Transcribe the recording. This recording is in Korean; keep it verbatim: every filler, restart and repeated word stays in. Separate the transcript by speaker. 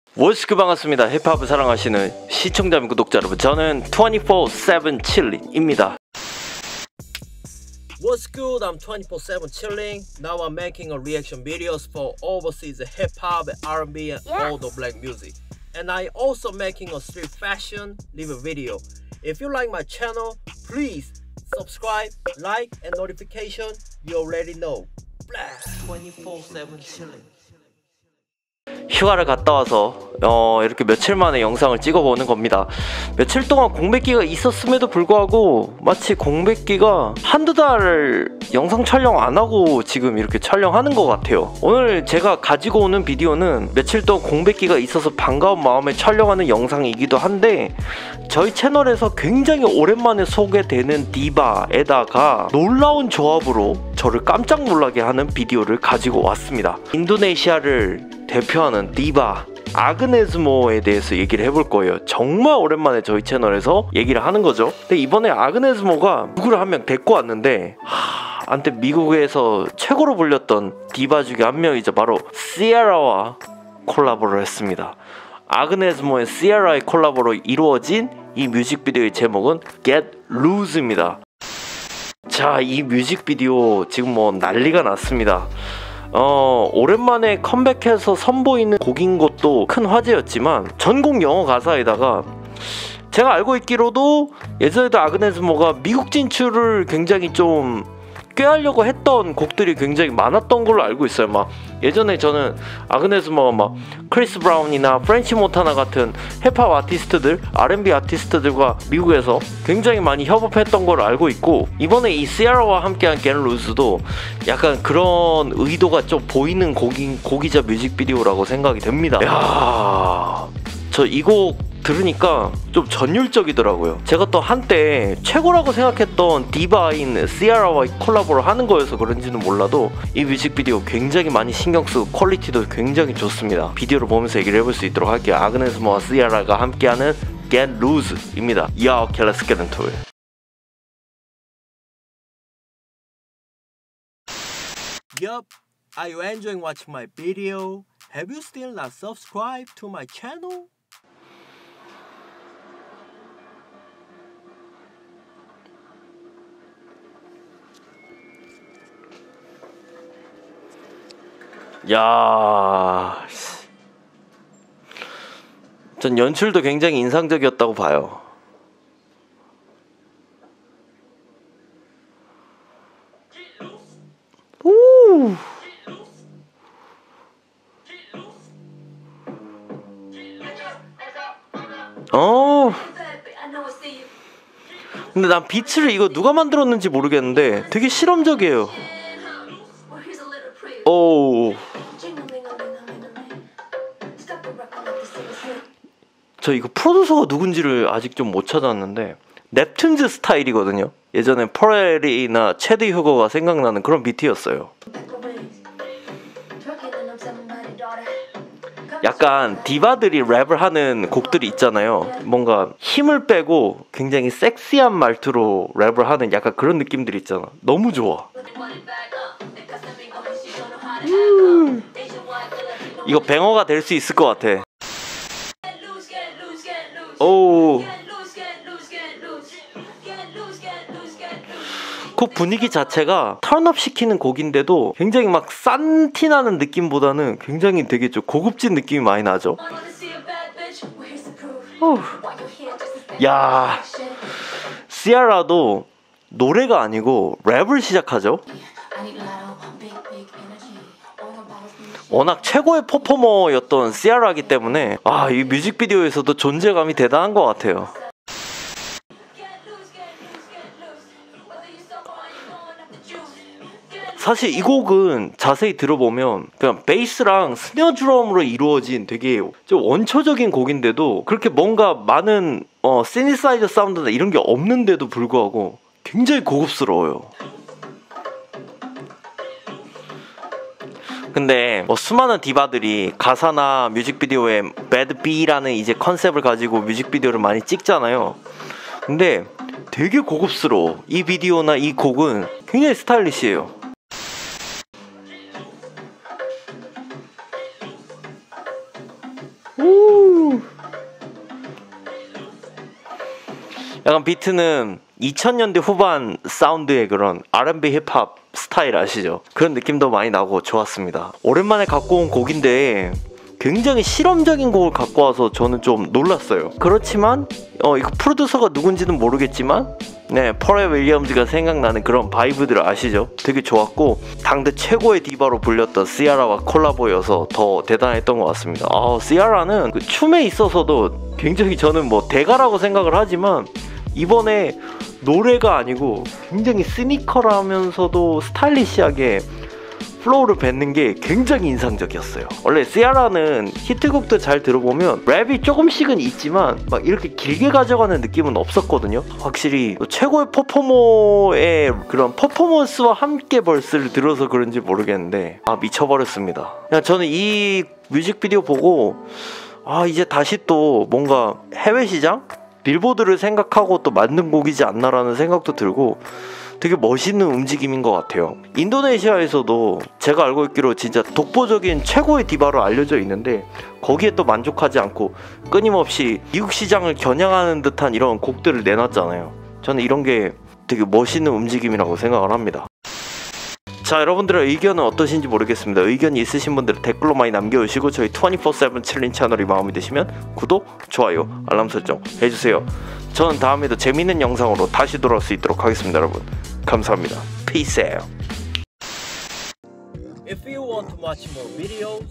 Speaker 1: 월스크 반갑습니다. 힙합을 사랑하시는 시청자 및 구독자 여러분, 저는 이십사 세븐 칠링입니다. What's good? I'm twenty-four seven chilling. Now I'm making a reaction videos for overseas hip hop, R and B, and all the black music. And I also making a street fashion review video. If you like my channel, please subscribe, like, and notification. You already know. twenty-four seven chilling. 휴가를 갔다 와서 어, 이렇게 며칠 만에 영상을 찍어보는 겁니다. 며칠 동안 공백기가 있었음에도 불구하고 마치 공백기가 한두 달 영상 촬영 안 하고 지금 이렇게 촬영하는 것 같아요. 오늘 제가 가지고 오는 비디오는 며칠 동안 공백기가 있어서 반가운 마음에 촬영하는 영상이기도 한데, 저희 채널에서 굉장히 오랜만에 소개되는 디바에다가 놀라운 조합으로 저를 깜짝 놀라게 하는 비디오를 가지고 왔습니다. 인도네시아를 대표하는 디바 아그네스모에 대해서 얘기를 해볼 거예요. 정말 오랜만에 저희 채널에서 얘기를 하는 거죠. 근데 이번에 아그네스모가 누구를 한 명 데리고 왔는데, 하, 한때 미국에서 최고로 불렸던 디바 중에 한 명이죠. 바로 시에라와 콜라보를 했습니다. 아그네스모의 시에라의 콜라보로 이루어진 이 뮤직비디오의 제목은 Get Loose입니다. 자, 이 뮤직비디오 지금 뭐 난리가 났습니다. 어, 오랜만에 컴백해서 선보이는 곡인 것도 큰 화제였지만, 전곡 영어 가사에다가 제가 알고 있기로도 예전에도 아그네스모가 미국 진출을 굉장히 좀 꾀하려고 했던 곡들이 굉장히 많았던 걸로 알고 있어요. 막 예전에 저는 아그네스모가 막 크리스 브라운이나 프렌치 모타나 같은 힙합 아티스트들, 알 앤 비 아티스트들과 미국에서 굉장히 많이 협업했던 걸로 알고 있고, 이번에 이 시에라와 함께한 Get Loose도 약간 그런 의도가 좀 보이는 곡인, 곡이자 뮤직비디오라고 생각이 됩니다. 이야, 저 이 곡 들으니까 좀 전율적이더라고요. 제가 또 한때 최고라고 생각했던 디바인 시에라와 콜라보를 하는 거여서 그런지는 몰라도 이 뮤직비디오 굉장히 많이 신경쓰고 퀄리티도 굉장히 좋습니다. 비디오를 보면서 얘기를 해볼 수 있도록 할게요. 아그네스모와 시에라가 함께하는 Get Loose입니다. Yo, okay, let's get into it. Yup, are you enjoying watching my video? Have you still not subscribed to my channel? 야, 전 연출도 굉장히 인상적이었다고 봐요. 오. 어. 근데 난 비트를 이거 누가 만들었는지 모르겠는데 되게 실험적이에요. 오. 저 이거 프로듀서가 누군지를 아직 좀 못 찾았는데 넵튠즈 스타일이거든요. 예전에 퍼렐이나 체드 휴거가 생각나는 그런 비트였어요. 약간 디바들이 랩을 하는 곡들이 있잖아요. 뭔가 힘을 빼고 굉장히 섹시한 말투로 랩을 하는 약간 그런 느낌들이 있잖아. 너무 좋아. 음. 이거 뱅어가 될 수 있을 것 같아. 오. 곡 분위기 자체가 턴업 시키는 곡인데도 굉장히 막 싼 티 나는 느낌보다는 굉장히 되게 좀 고급진 느낌이 많이 나죠. 오. 야, 시에라도 노래가 아니고 랩을 시작하죠. 워낙 최고의 퍼포머였던 시에라이기 때문에 아, 이 뮤직비디오에서도 존재감이 대단한 것 같아요. 사실 이 곡은 자세히 들어보면 그냥 베이스랑 스네어 드럼으로 이루어진 되게 좀 원초적인 곡인데도 그렇게 뭔가 많은 어, 시니사이저 사운드나 이런 게 없는데도 불구하고 굉장히 고급스러워요. 근데 뭐 수많은 디바들이 가사나 뮤직비디오에 Bad B라는 이제 컨셉을 가지고 뮤직비디오를 많이 찍잖아요. 근데 되게 고급스러워. 이 비디오나 이 곡은 굉장히 스타일리시해요. 오.
Speaker 2: 약간 비트는 이천 년대 후반 사운드의 그런 알앤비 힙합 스타일 아시죠? 그런 느낌도 많이 나고 좋았습니다. 오랜만에 갖고 온 곡인데 굉장히 실험적인 곡을 갖고 와서 저는 좀 놀랐어요. 그렇지만 어, 이거 프로듀서가 누군지는 모르겠지만 네, 퍼렐 윌리엄즈가 생각나는 그런 바이브들 아시죠? 되게 좋았고 당대 최고의 디바로 불렸던 시아라와 콜라보여서 더 대단했던 것 같습니다. 아, 시아라는 그 춤에 있어서도 굉장히 저는 뭐 대가라고 생각을 하지만 이번에 노래가 아니고 굉장히 시니컬하면서도 스타일리시하게 플로우를 뱉는 게 굉장히 인상적이었어요. 원래 시아라는 히트곡도 잘 들어보면 랩이 조금씩은 있지만 막 이렇게 길게 가져가는 느낌은 없었거든요. 확실히 최고의 퍼포머의 그런 퍼포먼스와 함께 벌스를 들어서 그런지 모르겠는데 아, 미쳐버렸습니다. 그냥 저는 이 뮤직비디오 보고 아, 이제 다시 또 뭔가 해외 시장? 빌보드를 생각하고 또 만든 곡이지 않나라는 생각도 들고 되게 멋있는 움직임인 것 같아요. 인도네시아에서도 제가 알고 있기로 진짜 독보적인 최고의 디바로 알려져 있는데 거기에 또 만족하지 않고 끊임없이 미국 시장을 겨냥하는 듯한 이런 곡들을 내놨잖아요. 저는 이런 게 되게 멋있는 움직임이라고 생각을 합니다. 자, 여러분들의 의견은 어떠신지 모르겠습니다. 의견이 있으신 분들은 댓글로 많이 남겨주시고 저희 이십사 세븐 칠린 채널이 마음에 드시면 구독, 좋아요, 알람 설정 해주세요. 저는 다음에도 재밌는 영상으로 다시 돌아올 수 있도록 하겠습니다. 여러분 감사합니다. Peace out.
Speaker 1: If you want to watch more videos,